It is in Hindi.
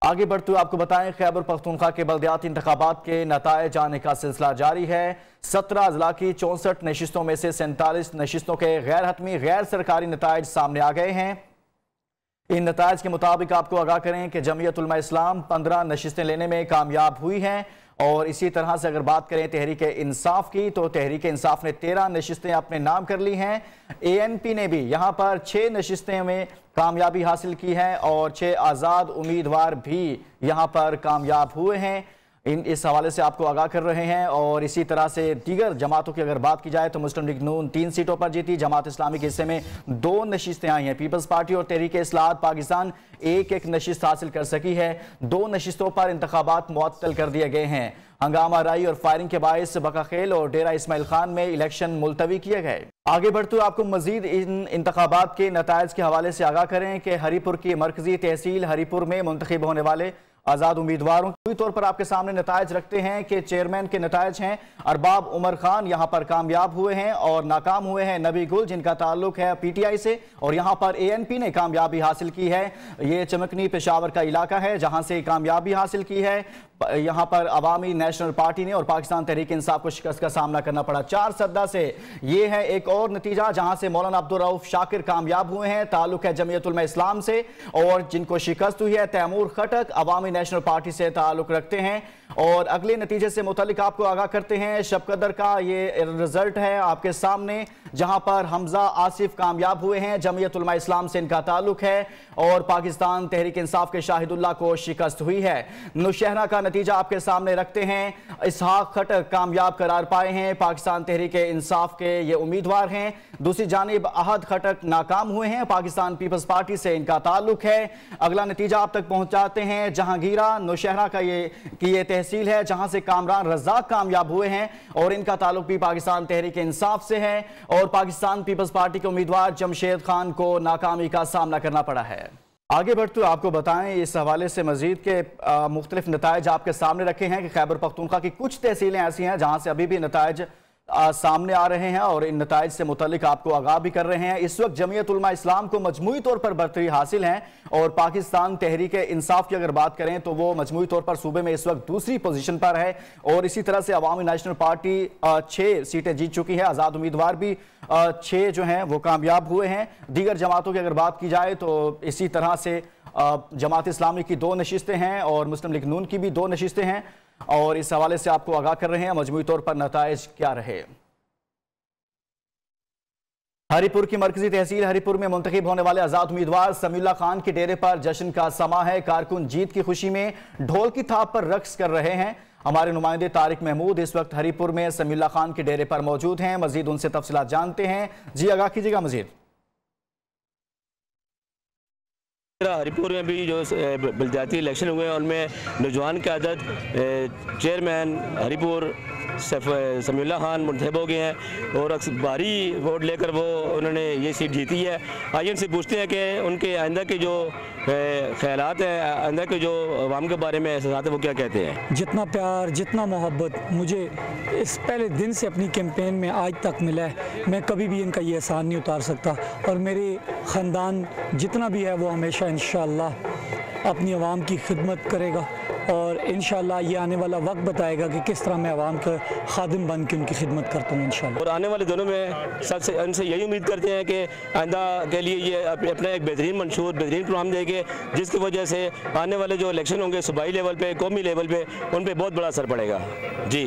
आगे बढ़ते हुए आपको बताएं, खैबर पख्तूनख्वा के बल्दियाती इंतखाबात के नताइज आने का सिलसिला जारी है। 17 अजला की 64 नशिस्तों में से 47 नशिस्तों के गैर हतमी गैर सरकारी नताइज सामने आ गए हैं। इन नताइज के मुताबिक आपको आगाह करें कि जमीयत उलमा इस्लाम 15 नशिस्तें लेने में कामयाब हुई हैं। और इसी तरह से अगर बात करें तहरीक इंसाफ की, तो तहरीक इंसाफ ने 13 नशिस्तें अपने नाम कर ली हैं। ANP ने भी यहाँ पर 6 नशिस्तें में कामयाबी हासिल की है और 6 आज़ाद उम्मीदवार भी यहाँ पर कामयाब हुए हैं। इस हवाले से आपको आगाह कर रहे हैं। और इसी तरह से दीगर जमातों की अगर बात की जाए तो मुस्लिम लीग नून 3 सीटों पर जीती। जमात इस्लामी के हिस्से में 2 नशिस्तें आई हैं। पीपल्स पार्टी और तहरीक इस्लाह पाकिस्तान एक नशिस्त हासिल कर सकी है। 2 नशिस्तों पर इंतखाबात मुअत्तल कर दिए गए हैं। हंगामा राई और फायरिंग के बायस बकाखेल और डेरा इस्माइल खान में इलेक्शन मुलतवी किए गए। आगे बढ़ते हुए आपको मजीद इन इंतखाबात के नताइज के हवाले से आगाह करें कि हरीपुर की मरकजी तहसील हरीपुर में मुंतखब होने वाले आज़ाद उम्मीदवारों के तौर पर आपके सामने नताइज रखते हैं कि चेयरमैन के नताइज हैं। अरबाब उमर खान यहाँ पर कामयाब हुए हैं और नाकाम हुए हैं नबी गुल, जिनका ताल्लुक है PTI से। और यहाँ पर ANP ने कामयाबी हासिल की है। ये चमकनी पेशावर का इलाका है जहाँ से कामयाबी हासिल की है। यहाँ पर अवामी नेशनल पार्टी ने और पाकिस्तान तहरीक इंसाफ को शिकस्त का सामना करना पड़ा 4 सद्दा से। ये है एक और नतीजा जहाँ से मौलाना अब्दुल रऊफ शाकिर कामयाब हुए हैं, ताल्लुक है जमीयत उलमा इस्लाम से। और जिनको शिकस्त हुई है तैमूर खटक अवामी नेशनल पार्टी से ताल्लुक रखते हैं। और अगले नतीजे से मुतालिक आपको आगाह करते हैं। शब कदर का ये रिजल्ट है आपके सामने, जहां पर हमजा आसिफ कामयाब हुए हैं, जमीयत उलमा इस्लाम से इनका ताल्लुक है। और पाकिस्तान तहरीक इंसाफ के शाहिदुल्लाह को शिकस्त हुई है। नौशहरा का नतीजा आपके सामने रखते हैं। इसहाक खटक कामयाब करार पाए हैं, पाकिस्तान तहरीक इंसाफ के ये उम्मीदवार हैं। दूसरी जानिब अहद खटक नाकाम हुए हैं, पाकिस्तान पीपल्स पार्टी से इनका ताल्लुक है। अगला नतीजा आप तक पहुंचाते हैं। जहांगीरा नौशहरा का ये तहसील है जहां से कामरान रज़ाक कामयाब हुए हैं और इनका ताल्लुक भी पाकिस्तान तहरीक इंसाफ से है। और पाकिस्तान पीपल्स पार्टी के उम्मीदवार जमशेद खान को नाकामी का सामना करना पड़ा है। आगे बढ़ते हुए आपको बताएं इस हवाले से मजीद के मुख्तलिफ नताइज आपके सामने रखे हैं कि खैबर पख्तूनख्वा की कुछ तहसीलें ऐसी हैं जहां से अभी भी नताइज सामने आ रहे हैं और इन नताइज से मुतालिक आपको आगाह भी कर रहे हैं। इस वक्त जमीयत उलमा इस्लाम को मजमूई तौर पर बरतरी हासिल है और पाकिस्तान तहरीक इंसाफ की अगर बात करें तो वो मजमूई तौर पर सूबे में इस वक्त दूसरी पोजीशन पर है। और इसी तरह से अवामी नेशनल पार्टी 6 सीटें जीत चुकी है। आज़ाद उम्मीदवार भी 6 जो हैं वो कामयाब हुए हैं। दीगर जमातों की अगर बात की जाए तो इसी तरह से जमात इस्लामी की 2 नशिस्तें हैं और मुस्लिम लीग नून की भी 2 नशिस्तें हैं। और इस हवाले से आपको आगाह कर रहे हैं मजमूई तौर पर नताइज क्या रहे। हरीपुर की मरकजी तहसील हरीपुर में मुंतखब होने वाले आज़ाद उम्मीदवार समीउल्लाह खान के डेरे पर जश्न का समा है। कारकुन जीत की खुशी में ढोल की थाप पर रक्स कर रहे हैं। हमारे नुमाइंदे तारिक महमूद इस वक्त हरीपुर में समीउल्लाह खान के डेरे पर मौजूद हैं। मजीद उनसे तफसीलात जानते हैं। जी आगाह कीजिएगा मजीद। हरीपुर में भी जो बल्दियाती इलेक्शन हुए हैं उनमें नौजवान क़यादत चेयरमैन हरीपुर समीउल्लाह खान मुंतखब हो गए हैं और भारी वोट लेकर वो उन्होंने ये सीट जीती है। आइए उनसे पूछते हैं कि उनके आइंदा के जो ख्यालात हैं, आइंदा के जो अवाम के बारे में एहसास है वो क्या कहते हैं। जितना प्यार जितना मोहब्बत मुझे इस पहले दिन से अपनी कैंपेन में आज तक मिला है, मैं कभी भी इनका ये एहसान नहीं उतार सकता। और मेरे ख़ानदान जितना भी है वो हमेशा इंशाअल्लाह अपनी आवाम की खिदमत करेगा और इंशाअल्लाह ये आने वाला वक्त बताएगा कि किस तरह मैं आवाम का खादिम बन के उनकी खिदमत करता हूँ इंशाअल्लाह। और आने वाले दिनों में सबसे उनसे यही उम्मीद करते हैं कि आइंदा के लिए ये अपना एक बेहतरीन मंशूर बेहतरीन प्रोग्राम देंगे जिसकी वजह से आने वाले जो इलेक्शन होंगे सूबाई लेवल पे कौमी लेवल पे उन पर बहुत बड़ा असर पड़ेगा। जी।